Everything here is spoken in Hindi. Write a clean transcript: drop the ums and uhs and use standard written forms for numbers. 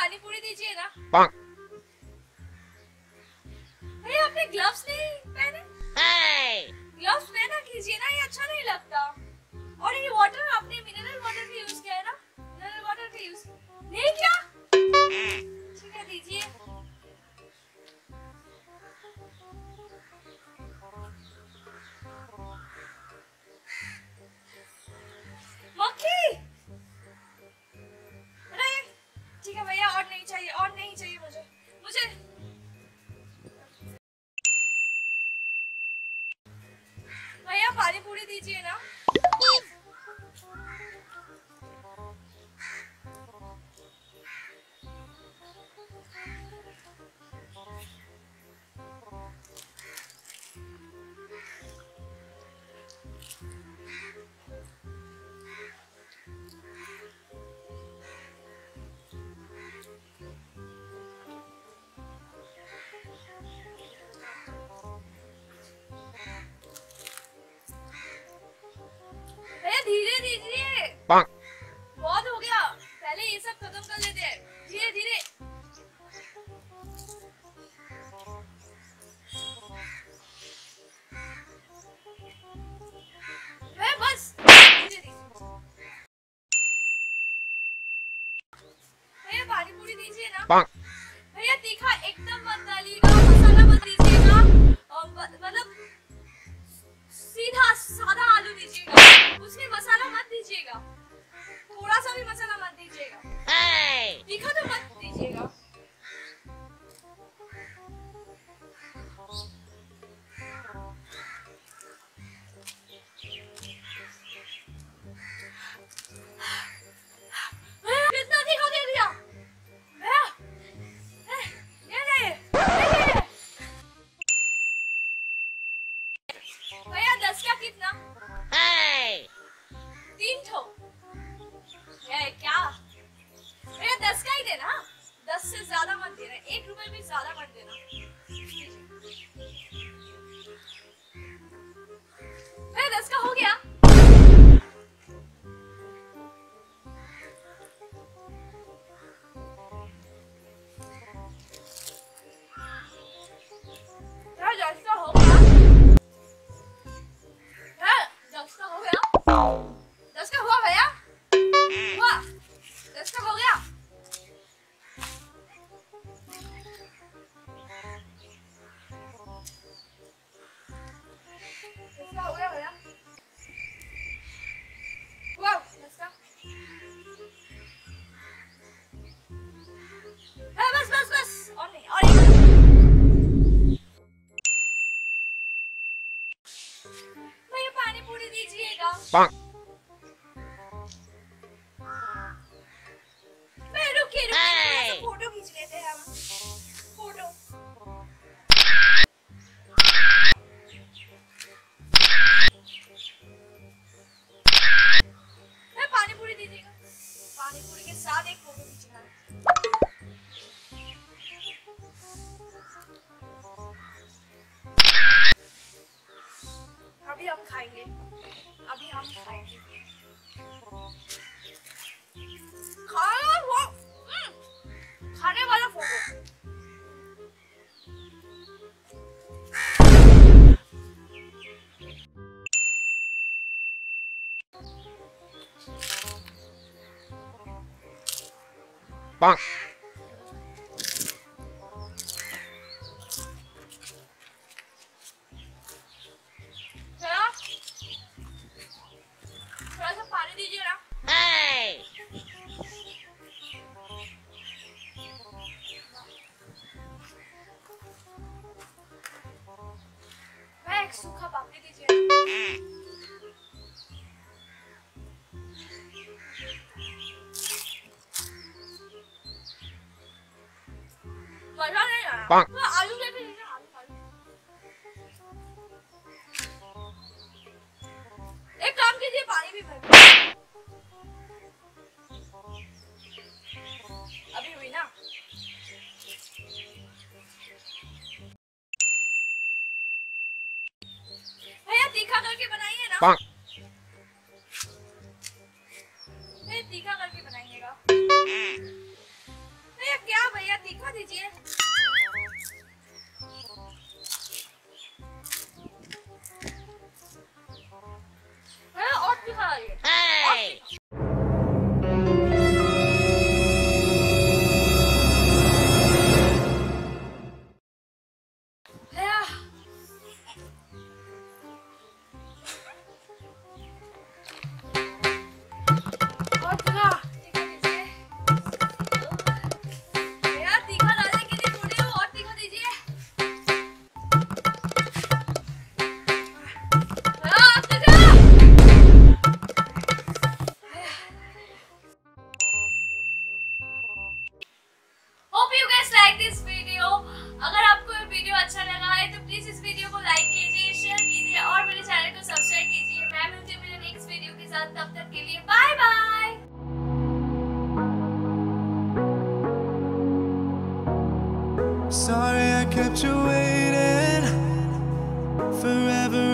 पानी पूरी दीजिए ना। भैया आपने ग्लव्स नहीं पहने? ग्लव्स पहना कीजिए ना, ये अच्छा नहीं लगता। और ये वाटर आपने मिनरल वाटर भी यूज किया है ना? मिनरल वाटर भी यूज नहीं किया? ठीक है दीजिए। मक्खी। अरे ठीक है भैया, और नहीं चाहिए, और नहीं चाहिए मुझे। भैया पानी पूरी दीजिए ना। भैया धीरे दीजिए, बहुत हो गया। पहले ये सब खत्म कर लेते हैं, धीरे धीरे। बस धीरे धीरे। भैया पानी पूरी दीजिए ना। भैया तीखा एकदम मत डालिएगा, मसाला मत दीजिएगा, मतलब सीधा सादा आलू दीजिएगा, उसमें मसाला मत दीजिएगा, थोड़ा सा भी मसाला मत दीजिएगा। तीखा तो मत दीजिएगा। कितना तीखा दे दिया भैया? भैया 10 का कितना? 3 ठो। क्या भैया 10 का ही देना, 10 से ज्यादा मत देना, 1 रुपए भी ज्यादा मत देना। भैया 10 का हो गया। भैया 10 का हो गया। भैया 10 का हो गया। 10 का हुआ भैया? हुआ? 10 का हो गया। हो गया भैया। हुआ 10 का। बस बस बस, और नहीं, और एक। भैया पानी पूरी दीजिएगा। रुकिए रुकिए, फोटो खींच लेते हैं हम। फोटो। पानी पूरी दीजिएगा। पानी पूरी के साथ एक फोटो खींचना है। अभी हम खाएंगे, अभी हम खाएंगे। खाने वाला फोटो। थोड़ा सा पानी दीजिए ना। एक सूखा पापड़ी दीजिए। मजा नहीं आया। तो आलू लेके दीजिए, आलू। एक काम कीजिए, पानी भी भर। अभी हुई ना? भैया तीखा करके बनाइए ना। भैया तीखा करके बनाइएगा। भैया तीखा दीजिए। भैया और तीखा लाइए। भैया और तीखा दीजिए। भैया तीखा डालने के लिए बोले हो, और तीखा दीजिए। भैया और तीखा। Hope you guys like this video. अगर आपको ये वीडियो अच्छा लगा है तो प्लीज इस वीडियो को लाइक कीजिए, शेयर कीजिए और मेरे चैनल को सब्सक्राइब कीजिए। मैं मिलती हूँ मेरे नेक्स्ट वीडियो के साथ, तब तक के लिए bye bye. Sorry I kept you waiting forever.